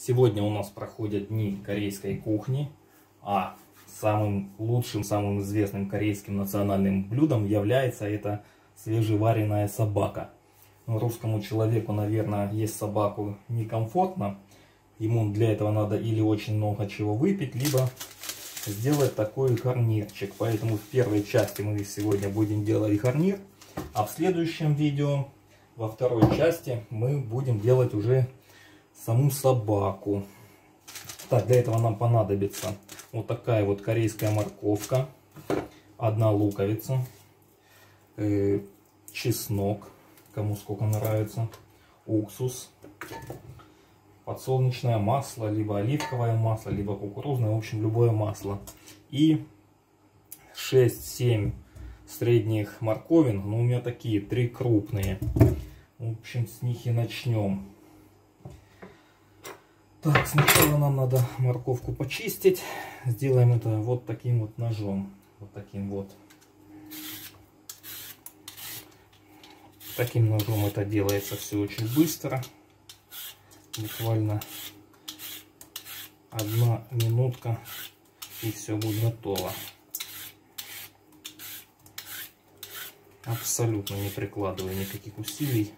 Сегодня у нас проходят дни корейской кухни, а самым лучшим, самым известным корейским национальным блюдом является это свежеваренная собака. Русскому человеку, наверное, есть собаку некомфортно. Ему для этого надо или очень много чего выпить, либо сделать такой гарнирчик. Поэтому в первой части мы сегодня будем делать гарнир, а в следующем видео, во второй части, мы будем делать уже саму собаку. Так, для этого нам понадобится вот такая вот корейская морковка, одна луковица, чеснок, кому сколько нравится, уксус, подсолнечное масло, либо оливковое масло, либо кукурузное, в общем, любое масло. И 6-7 средних морковин, но у меня такие 3 крупные. В общем, с них и начнем. Так, сначала нам надо морковку почистить. Сделаем это вот таким вот ножом. Вот таким вот. Таким ножом это делается все очень быстро. Буквально 1 минутка и все будет готово. Абсолютно не прикладывая никаких усилий.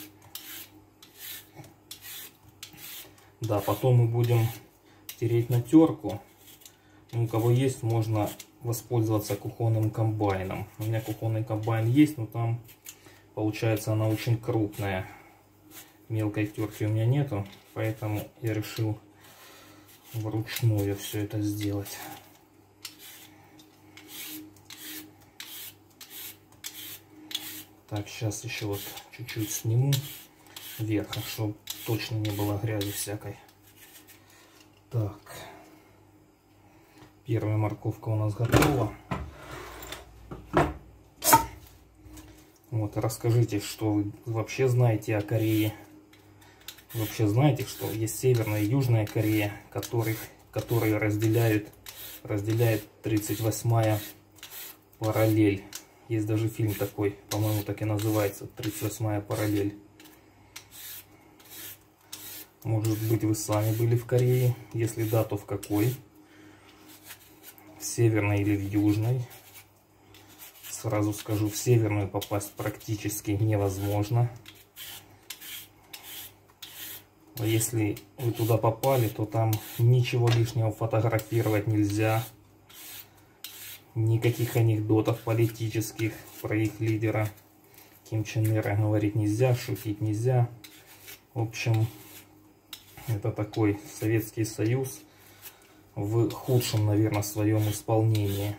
Да, потом мы будем тереть на терку. У кого есть, можно воспользоваться кухонным комбайном. У меня кухонный комбайн есть, но там получается она очень крупная. Мелкой терки у меня нету, поэтому я решил вручную все это сделать. Так, сейчас еще вот чуть-чуть сниму верха, чтобы точно не было грязи всякой. Так, первая морковка у нас готова. Вот, расскажите, что вы вообще знаете о Корее. Вы вообще знаете, что есть Северная и Южная Корея, которые разделяет 38-я параллель. Есть даже фильм такой, по-моему, так и называется, 38-я параллель. Может быть, вы сами были в Корее. Если да, то в какой? В Северной или в Южной? Сразу скажу, в Северную попасть практически невозможно. А если вы туда попали, то там ничего лишнего фотографировать нельзя. Никаких анекдотов политических про их лидера Ким Чен Ира говорить нельзя, шутить нельзя. В общем, это такой Советский Союз в худшем, наверное, своем исполнении.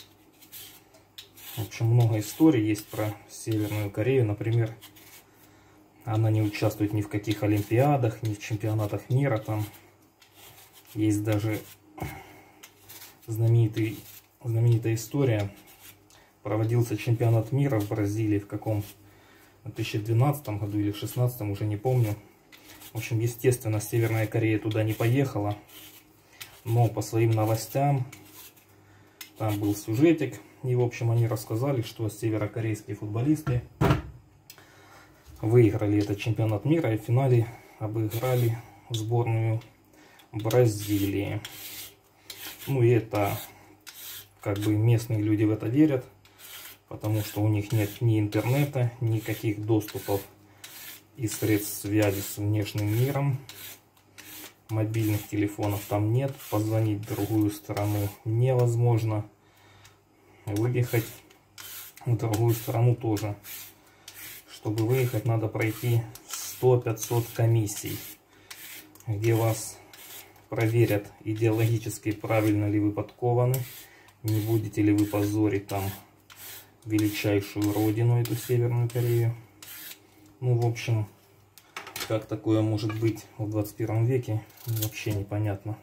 В общем, много историй есть про Северную Корею. Например, она не участвует ни в каких олимпиадах, ни в чемпионатах мира. Там есть даже знаменитая история. Проводился чемпионат мира в Бразилии в каком 2012 году или 2016, уже не помню. В общем, естественно, Северная Корея туда не поехала. Но по своим новостям там был сюжетик. И, в общем, они рассказали, что северокорейские футболисты выиграли этот чемпионат мира и в финале обыграли сборную Бразилии. Ну и это, как бы, местные люди в это верят, потому что у них нет ни интернета, никаких доступов и средств связи с внешним миром. Мобильных телефонов там нет, позвонить в другую страну невозможно. Выехать в другую страну тоже. Чтобы выехать, надо пройти 100-500 комиссий, где вас проверят идеологически, правильно ли вы подкованы, не будете ли вы позорить там величайшую родину, эту Северную Корею. Ну, в общем, как такое может быть в 21 веке, вообще непонятно.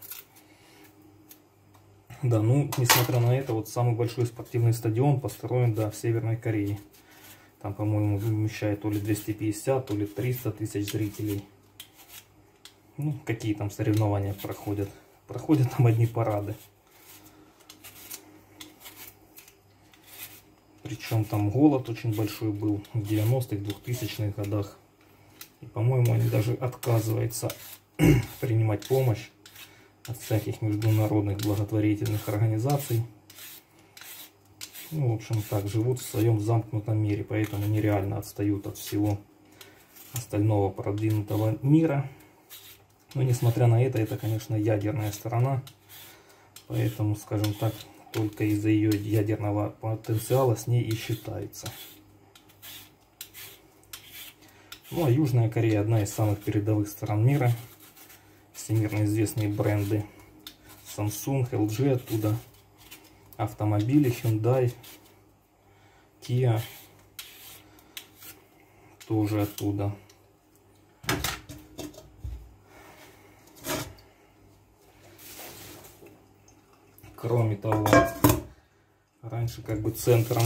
Да, ну, несмотря на это, вот самый большой спортивный стадион построен, да, в Северной Корее. Там, по-моему, вмещает то ли 250, то ли 300 тысяч зрителей. Ну, какие там соревнования проходят? Проходят там одни парады. Причем там голод очень большой был в 90-х, 2000-х годах. И, по-моему, они даже отказываются принимать помощь от всяких международных благотворительных организаций. Ну, в общем, так, живут в своем замкнутом мире, поэтому нереально отстают от всего остального продвинутого мира. Но несмотря на это, конечно, ядерная сторона. Поэтому, скажем так, только из-за ее ядерного потенциала с ней и считается. Ну а Южная Корея одна из самых передовых стран мира. Всемирно известные бренды Samsung, LG оттуда. Автомобили Hyundai, Kia тоже оттуда. Кроме того, раньше как бы центром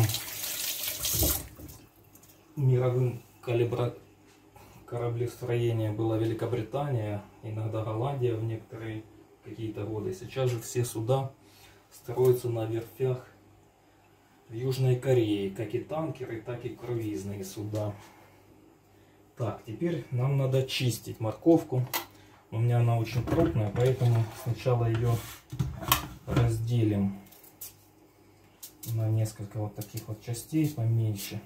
мировым кораблестроения была Великобритания, иногда Голландия в некоторые какие-то годы. Сейчас же все суда строятся на верфях в Южной Корее, как и танкеры, так и круизные суда. Так, теперь нам надо чистить морковку. У меня она очень крупная, поэтому сначала ее разделим на несколько вот таких вот частей поменьше.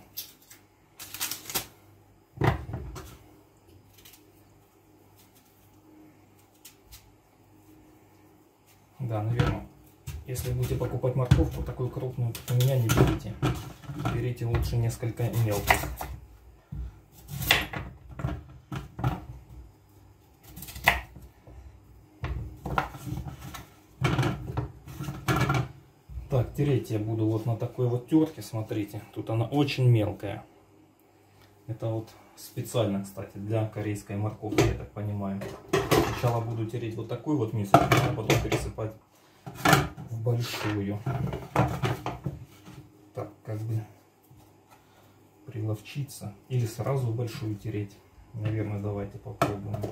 Да, наверное, если будете покупать морковку такую крупную, как у меня, не берите. Берите лучше несколько мелких. Так, тереть я буду вот на такой вот терке, смотрите. Тут она очень мелкая. Это вот специально, кстати, для корейской морковки, я так понимаю. Сначала буду тереть вот такую вот мисочку, а потом пересыпать в большую. Так, как бы приловчиться. Или сразу в большую тереть. Наверное, давайте попробуем.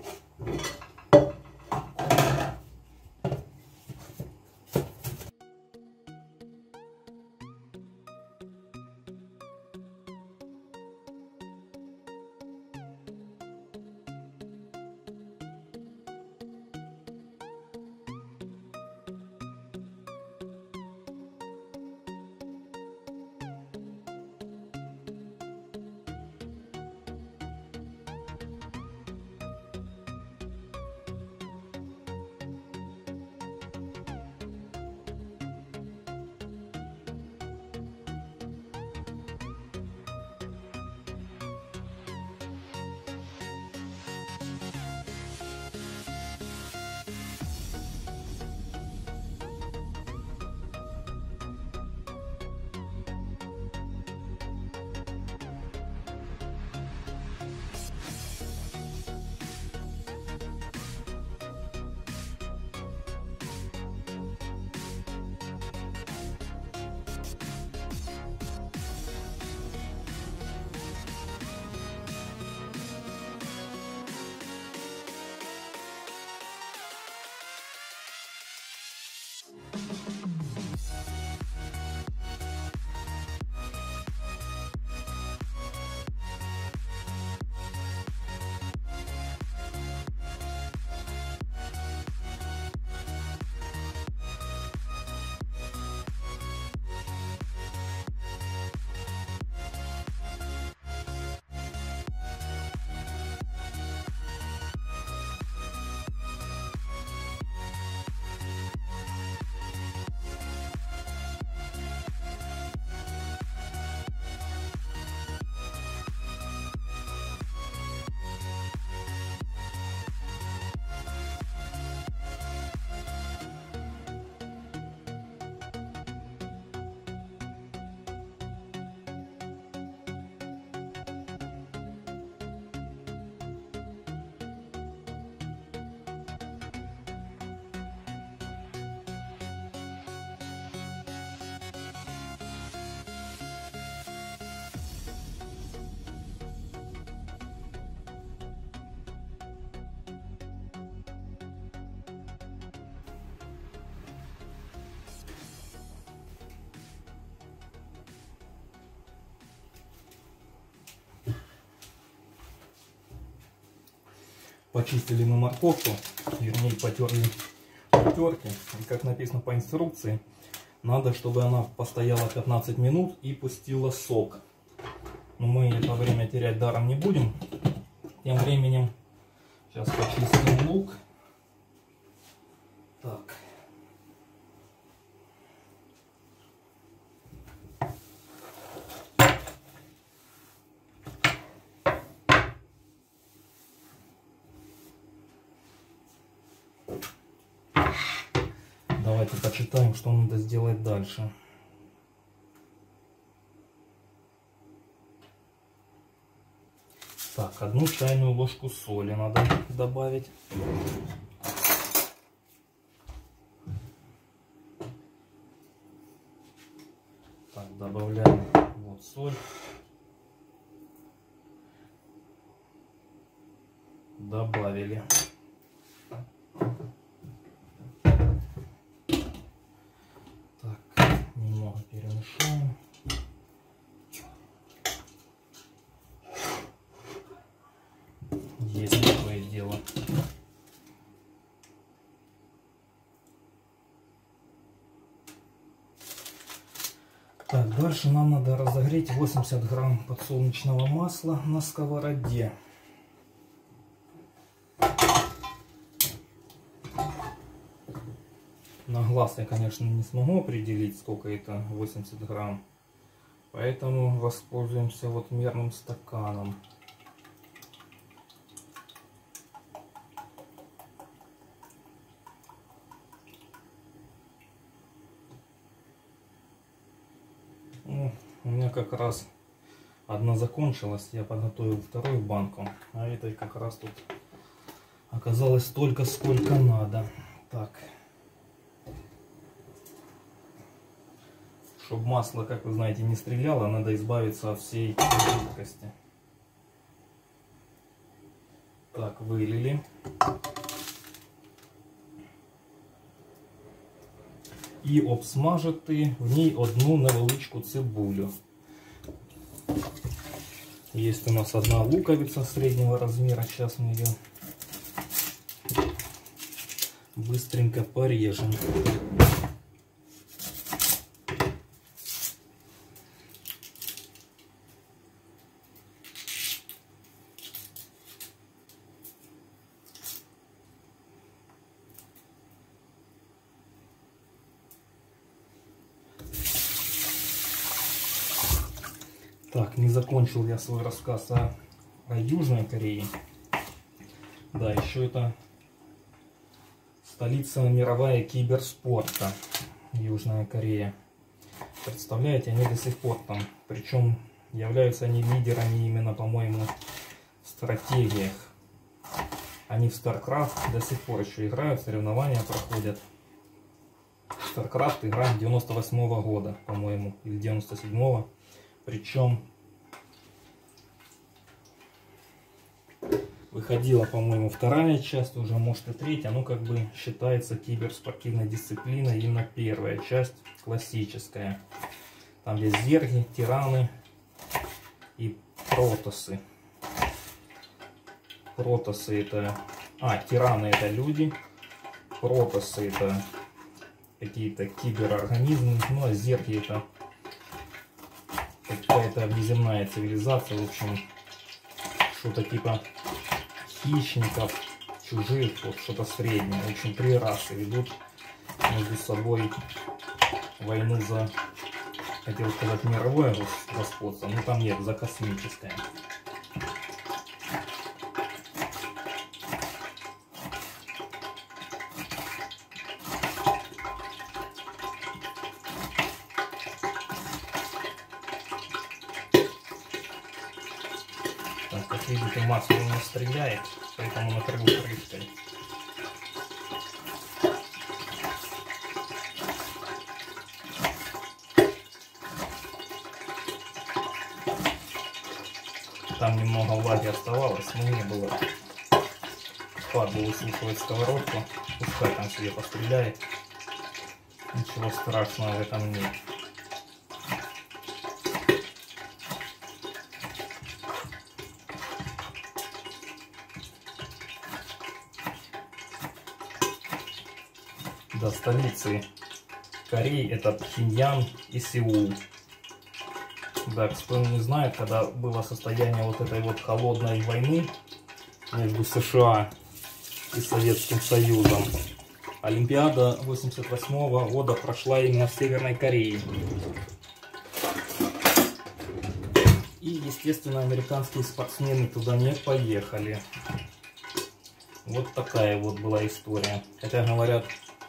почистили мы морковку, вернее потерли терки. И как написано по инструкции, надо, чтобы она постояла 15 минут и пустила сок. Но мы это время терять даром не будем. Тем временем сейчас почистим лук. Так. Давайте почитаем, что надо сделать дальше. Так, 1 чайную ложку соли надо добавить. Так, добавляем вот соль. Добавили. Так, немного перемешаем. Есть такое дело. Так, дальше нам надо разогреть 80 грамм подсолнечного масла на сковороде. На глаз я, конечно, не смогу определить, сколько это 80 грамм. Поэтому воспользуемся вот мерным стаканом. У меня как раз одна закончилась, я подготовил вторую банку, а этой как раз тут оказалось столько, сколько надо. Так, чтобы масло, как вы знаете, не стреляло, надо избавиться от всей жидкости. Так, вылили. І обсмажити в ній одну невеличку цибулю. Есть у нас одна луковица среднего размера. Сейчас мы ее быстренько порежем. Так, не закончил я свой рассказ о Южной Корее. Да, еще это столица мировая киберспорта, Южная Корея. Представляете, они до сих пор там. Причем являются они лидерами именно, по-моему, в стратегиях. Они в StarCraft до сих пор еще играют, соревнования проходят. StarCraft игра 98-го года, по-моему, или 97-го. Причем выходила, по-моему, вторая часть, уже может и третья. Ну, как бы считается киберспортивной дисциплиной именно первая часть, классическая. Там есть зерги, тираны и протосы. Протосы это... тираны это люди. Протосы это какие-то киберорганизмы. Ну, а зерги это какая-то внеземная цивилизация, в общем, что-то типа хищников, чужих, вот что-то среднее. В общем, 3 расы ведут между собой войну за, хотел сказать, мировое господство, но там нет, за космическое. Как видите, масло не стреляет, поэтому накрыл крышкой. Там немного влаги оставалось, но не было. Падло высушивать сковородку, пускай там себе постреляет. Ничего страшного в этом нет. до столицы Кореи, это Пхеньян и Сеул. Да, кто не знает, когда было состояние вот этой вот холодной войны между США и Советским Союзом, Олимпиада 88 года прошла именно в Северной Корее. И, естественно, американские спортсмены туда не поехали. Вот такая вот была история. Хотя, говорят,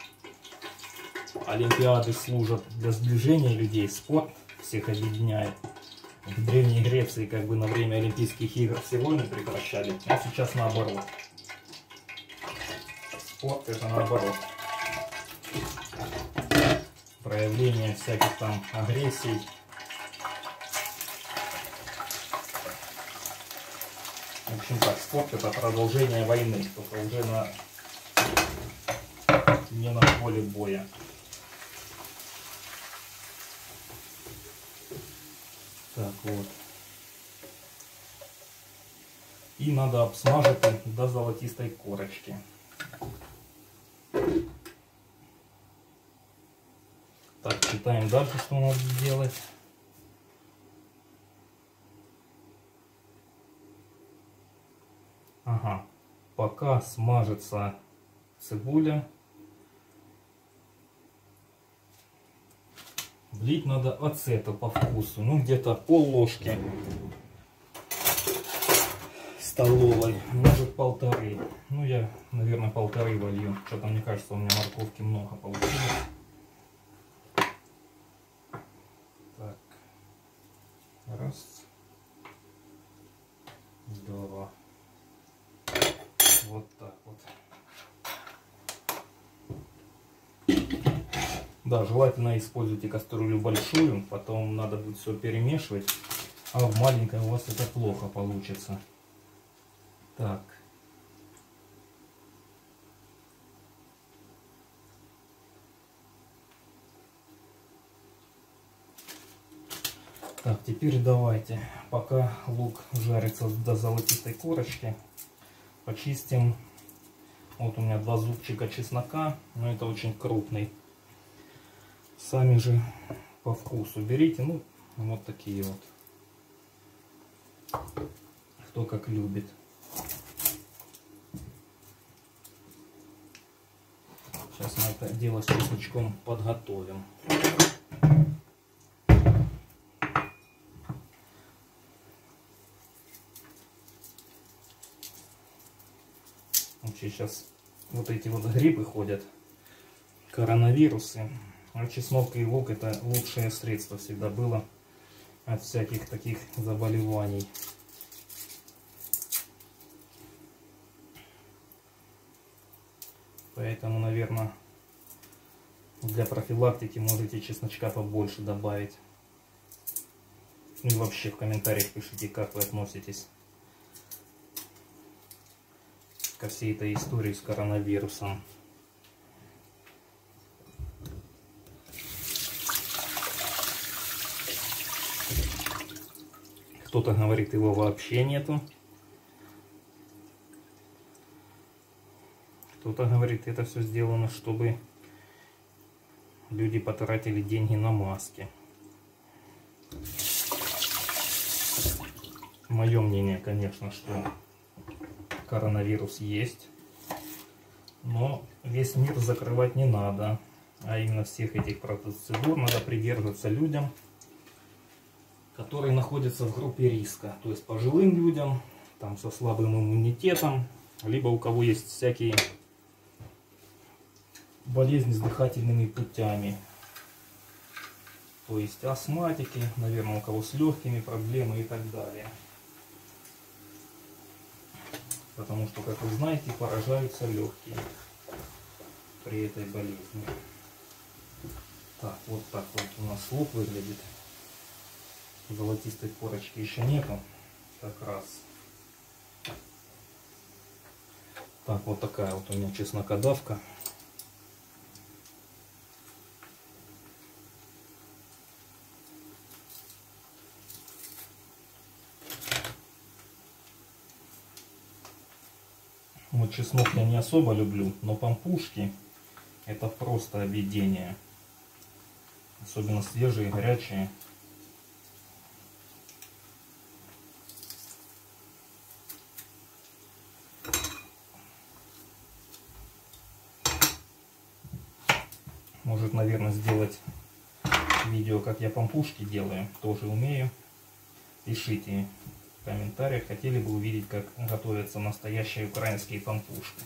Олимпиады служат для сближения людей, спорт всех объединяет. В Древней Греции как бы на время Олимпийских игр все войны прекращали, а сейчас наоборот. Спорт это наоборот. Проявление всяких там агрессий. В общем так, спорт это продолжение войны, только уже не на поле боя. Так вот. И надо обсмажить до золотистой корочки. Так, читаем дальше, что надо делать. Ага, пока смажется цибуля, влить надо ацету по вкусу, ну где-то пол-ложки столовой, может 1,5. Ну я, наверное, 1,5 волью. Что-то мне кажется, у меня морковки много получилось. Так, раз, два. Вот так вот. Да, желательно используйте кастрюлю большую, потом надо будет все перемешивать, а в маленькой у вас это плохо получится. Так. Так, теперь давайте, пока лук жарится до золотистой корочки, почистим. Вот у меня 2 зубчика чеснока, но это очень крупный. Сами же по вкусу берите, ну вот такие вот, кто как любит. Сейчас мы это дело с чесночком подготовим. Вообще сейчас вот эти вот гриппы ходят, коронавирусы. А чеснок и лук это лучшее средство всегда было от всяких таких заболеваний. Поэтому, наверное, для профилактики можете чесночка побольше добавить. Ну и вообще в комментариях пишите, как вы относитесь ко всей этой истории с коронавирусом. Кто-то говорит, его вообще нету. Кто-то говорит, это все сделано, чтобы люди потратили деньги на маски. Мое мнение, конечно, что коронавирус есть, но весь мир закрывать не надо, а именно всех этих процедур надо придерживаться людям, которые находятся в группе риска, то есть пожилым людям, там со слабым иммунитетом, либо у кого есть всякие болезни с дыхательными путями, то есть астматики, наверное, у кого с легкими проблемами и так далее. Потому что, как вы знаете, поражаются легкие при этой болезни. Так вот у нас лук выглядит. Золотистой корочки еще нету. Как раз. Так, вот такая вот у меня чеснокодавка. Вот чеснок я не особо люблю, но пампушки это просто объедение. Особенно свежие, горячие. Может, наверное, сделать видео, как я пампушки делаю. Тоже умею. Пишите в комментариях, хотели бы увидеть, как готовятся настоящие украинские пампушки.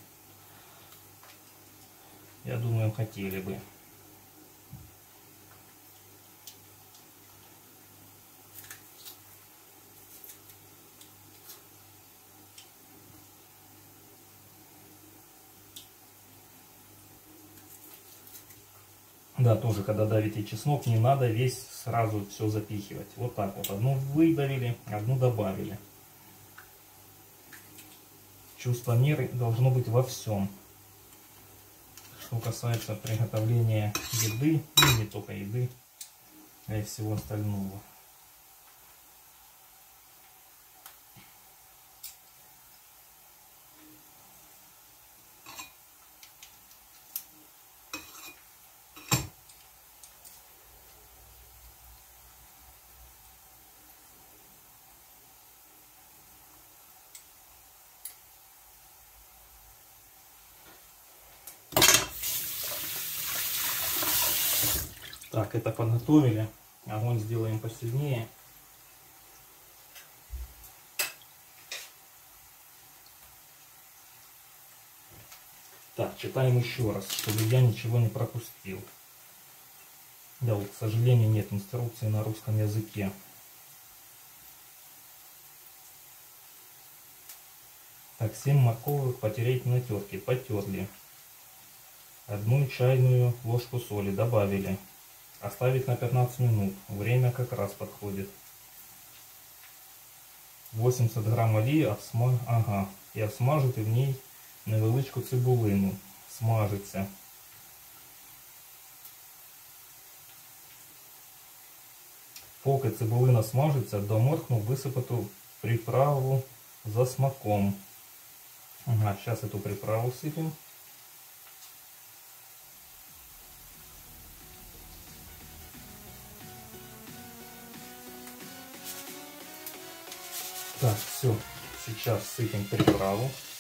Я думаю, хотели бы. Да, тоже, когда давите чеснок, не надо весь сразу все запихивать. Вот так вот. Одну выдавили, одну добавили. Чувство меры должно быть во всем. Что касается приготовления еды, и не только еды, а и всего остального. Так, это подготовили. Огонь сделаем посильнее. Так, читаем еще раз, чтобы я ничего не пропустил. Да, вот, к сожалению, нет инструкции на русском языке. Так, 7 морковок потереть на терке. Потерли. 1 чайную ложку соли добавили. Оставить на 15 минут. Время как раз подходит. 80 грамм олії і обсмажити в ній невеличку цибулину. Смажиться. Поки цибулина смажиться, до моркву висипати приправу за смаком. Ага, сейчас эту приправу сыпем. Так, все. Сейчас сыпем приправу.